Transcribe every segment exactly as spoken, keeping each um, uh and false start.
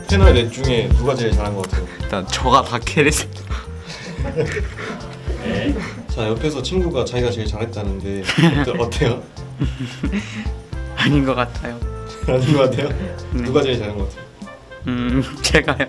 패널 넷 중에 누가 제일 잘한 것 같아요? 일단 저가 다 캐리스. 자, 옆에서 친구가 자기가 제일 잘했다는데 어때요? 아닌 것 같아요. 아닌 것 같아요? 네. 누가 제일 잘한 것 같아요? 음, 제가요.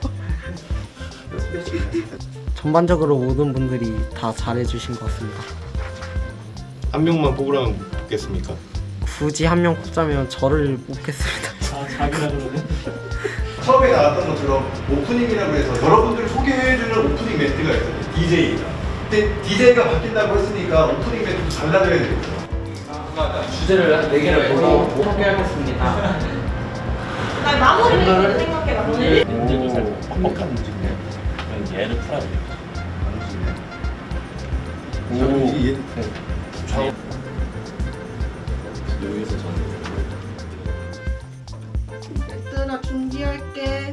전반적으로 모든 분들이 다 잘해주신 것 같습니다. 한 명만 뽑으라면 뽑겠습니까? 굳이 한 명 뽑자면 저를 뽑겠습니다. 아, 자기라 그러네. 처음에 나왔던 것처럼 오프닝이라고 해서 여러분들을 소개해주는 오프닝 멘트가 있어요. 디제이가. 근데 디제이가 바뀐다고 했으니까 오프닝 멘트도 달라져야 되겠죠. 주제를 한 네 개를 보고 소개하겠습니다. 나 마무리 멘트 생각해 마무리. 문제도 살짝 뻑뻑한 문제인데 얘를 풀어야 돼요. 오, 이게 좌우 여기서 저는 얘들아 준비할게.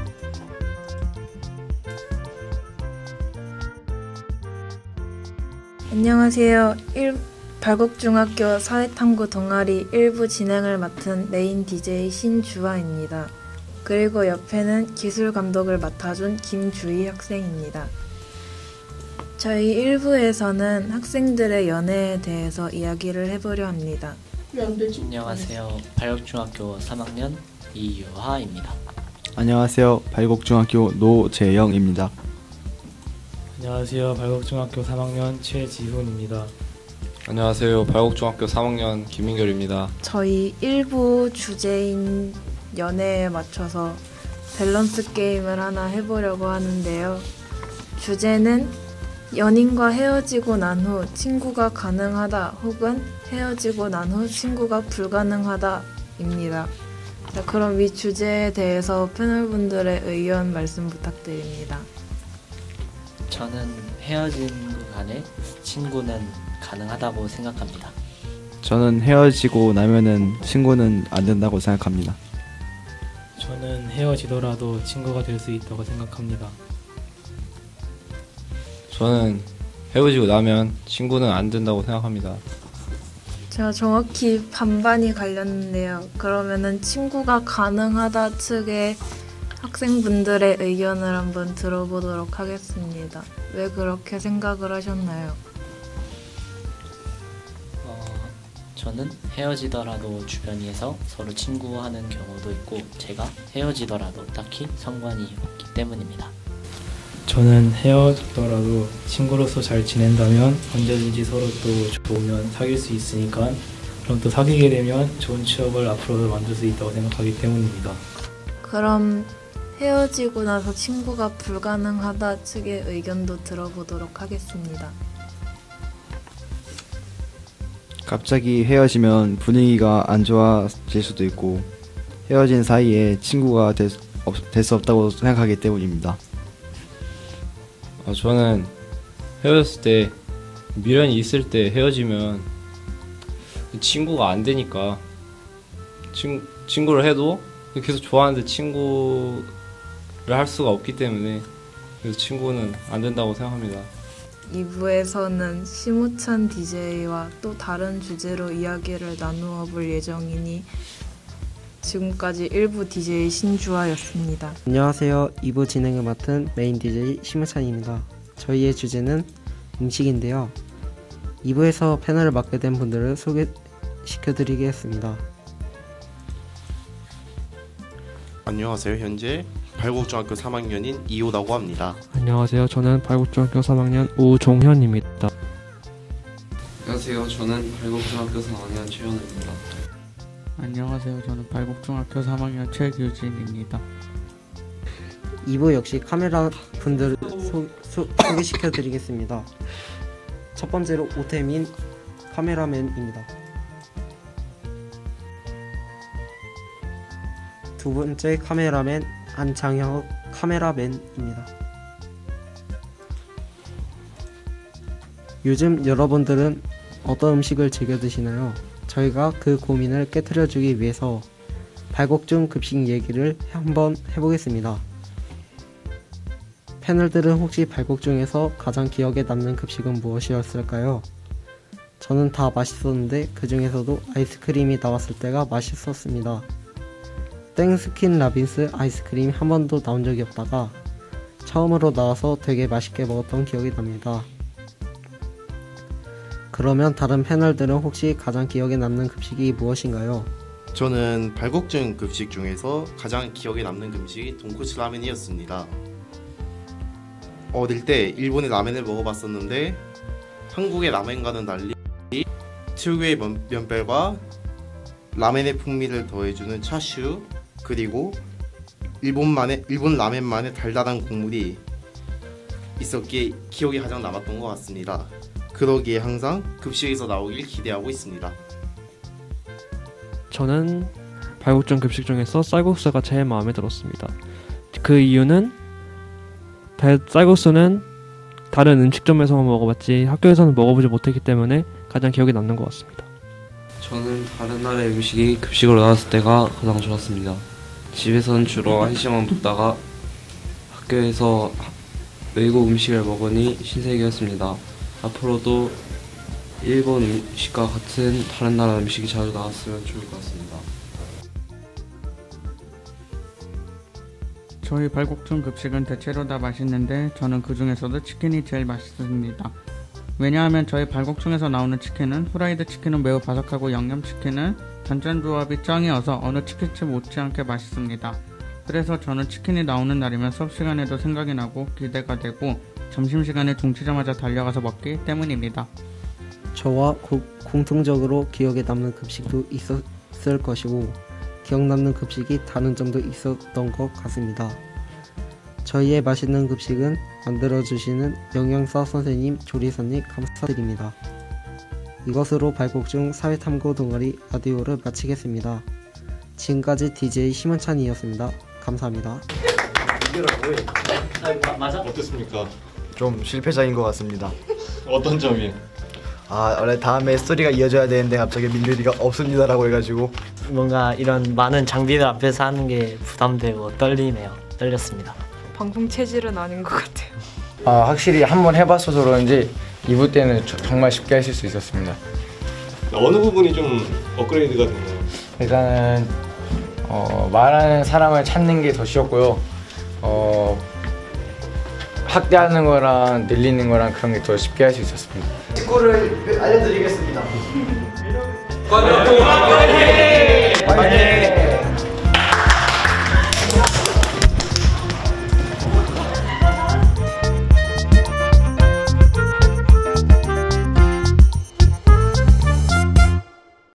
안녕하세요. 일, 발곡중학교 사회탐구 동아리 일부 진행을 맡은 메인 디제이 신주아입니다. 그리고 옆에는 기술 감독을 맡아준 김주희 학생입니다. 저희 일 부에서는 학생들의 연애에 대해서 이야기를 해보려 합니다. 안녕하세요. 발곡중학교 삼 학년 이유하입니다. 안녕하세요. 발곡중학교 노재영입니다. 안녕하세요. 발곡중학교 삼 학년 최지훈입니다. 안녕하세요. 발곡중학교 삼 학년 김민결입니다. 저희 일 부 주제인 연애에 맞춰서 밸런스 게임을 하나 해보려고 하는데요. 주제는 연인과 헤어지고 난 후 친구가 가능하다 혹은 헤어지고 난 후 친구가 불가능하다 입니다. 자, 그럼 이 주제에 대해서 패널분들의 의견 말씀 부탁드립니다. 저는 헤어진 간에 친구는 가능하다고 생각합니다. 저는 헤어지고 나면은 친구는 안 된다고 생각합니다. 저는 헤어지더라도 친구가 될 수 있다고 생각합니다. 저는 헤어지고 나면 친구는 안 된다고 생각합니다. 제가 정확히 반반이 갈렸는데요. 그러면은 친구가 가능하다 측의 학생분들의 의견을 한번 들어보도록 하겠습니다. 왜 그렇게 생각을 하셨나요? 어, 저는 헤어지더라도 주변에서 서로 친구하는 경우도 있고 제가 헤어지더라도 딱히 상관이 없기 때문입니다. 저는 헤어졌더라도 친구로서 잘 지낸다면 언제든지 서로 또 좋으면 사귈 수 있으니까 그럼 또 사귀게 되면 좋은 추억을 앞으로도 만들 수 있다고 생각하기 때문입니다. 그럼 헤어지고 나서 친구가 불가능하다 측의 의견도 들어보도록 하겠습니다. 갑자기 헤어지면 분위기가 안 좋아질 수도 있고 헤어진 사이에 친구가 될 수 없다고 생각하기 때문입니다. 어, 저는 헤어졌을 때 미련이 있을 때 헤어지면 친구가 안 되니까 친, 친구를 해도 계속 좋아하는데 친구를 할 수가 없기 때문에 그래서 친구는 안 된다고 생각합니다. 이 부에서는 심우찬 디제이와 또 다른 주제로 이야기를 나누어 볼 예정이니 지금까지 일 부 디제이 신주아였습니다. 안녕하세요. 이 부 진행을 맡은 메인 디제이 심우찬입니다. 저희의 주제는 음식인데요. 이 부에서 패널을 맡게 된 분들을 소개시켜드리겠습니다. 안녕하세요. 현재 발곡중학교 삼 학년인 이호라고 합니다. 안녕하세요. 저는 발곡중학교 삼 학년 우종현입니다. 안녕하세요. 저는 발곡중학교 삼 학년 최현우입니다. 안녕하세요. 저는 발곡중학교 삼 학년 최규진입니다. 이 부 역시 카메라 분들을 소, 소, 소개시켜드리겠습니다. 첫 번째로 오태민 카메라맨입니다. 두 번째 카메라맨 안창혁 카메라맨입니다. 요즘 여러분들은 어떤 음식을 즐겨 드시나요? 저희가 그 고민을 깨트려주기 위해서 발곡중 급식 얘기를 한번 해보겠습니다. 패널들은 혹시 발곡중에서 가장 기억에 남는 급식은 무엇이었을까요? 저는 다 맛있었는데 그 중에서도 아이스크림이 나왔을 때가 맛있었습니다. 땡스킨 라빈스 아이스크림이 한 번도 나온 적이 없다가 처음으로 나와서 되게 맛있게 먹었던 기억이 납니다. 그러면 다른 패널들은 혹시 가장 기억에 남는 급식이 무엇인가요? 저는 발곡중 급식 중에서 가장 기억에 남는 음식이 돈코츠 라멘이었습니다. 어릴 때 일본의 라멘을 먹어봤었는데 한국의 라멘과는 달리 특유의 면, 면발과 라멘의 풍미를 더해주는 차슈, 그리고 일본만의, 일본 라멘만의 달달한 국물이 있었기에 기억이 가장 남았던 것 같습니다. 그러기에 항상 급식에서 나오길 기대하고 있습니다. 저는 발곡중 급식 중에서 쌀국수가 제일 마음에 들었습니다. 그 이유는 배, 쌀국수는 다른 음식점에서만 먹어봤지 학교에서는 먹어보지 못했기 때문에 가장 기억에 남는 것 같습니다. 저는 다른 나라의 음식이 급식으로 나왔을 때가 가장 좋았습니다. 집에서는 주로 한식만 먹다가 학교에서 외국 음식을 먹으니 신세계였습니다. 앞으로도 일본 음식과 같은 다른 나라 음식이 자주 나왔으면 좋을 것 같습니다. 저희 발곡중 급식은 대체로 다 맛있는데 저는 그 중에서도 치킨이 제일 맛있습니다. 왜냐하면 저희 발곡중에서 나오는 치킨은 후라이드 치킨은 매우 바삭하고 양념치킨은 단짠 조합이 짱이어서 어느 치킨집 못지않게 맛있습니다. 그래서 저는 치킨이 나오는 날이면 수업시간에도 생각이 나고 기대가 되고 점심시간에 동치자마자 달려가서 먹기 때문입니다. 저와 고, 공통적으로 기억에 남는 급식도 있었을 것이고 기억 남는 급식이 다른 점도 있었던 것 같습니다. 저희의 맛있는 급식은 만들어주시는 영양사 선생님, 조리사님 감사드립니다. 이것으로 발곡중 사회탐구 동아리 라디오를 마치겠습니다. 지금까지 디제이 심은찬이었습니다. 감사합니다. 맞아? 어땠습니까? 좀 실패작인 것 같습니다. 어떤 점이? 아 원래 다음에 스토리가 이어져야 되는데 갑자기 민들이가 없습니다라고 해가지고 뭔가 이런 많은 장비들 앞에서 하는 게 부담되고 떨리네요. 떨렸습니다. 방송 체질은 아닌 것 같아요. 아 확실히 한번 해봤어서 그런지 이 부 때는 저, 정말 쉽게 하실 수 있었습니다. 어느 부분이 좀 업그레이드가 됐나요? 일단은 어, 말하는 사람을 찾는 게 더 쉬웠고요. 어, 확대하는 거랑 늘리는 거랑 그런 게 더 쉽게 할 수 있었습니다. 축구를 알려드리겠습니다.